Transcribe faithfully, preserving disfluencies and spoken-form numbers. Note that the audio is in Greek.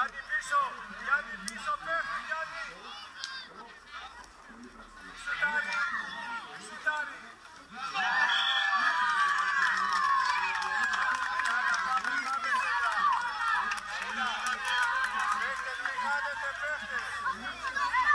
Γιάννη πίσω, Γιάννη πίσω πέφτει, Γιάννη. Σουτάρι, σουτάρι. Πάμε, πάμε, πάμε, Έλα. Παίχτες, μη χάνετε, παίχτες.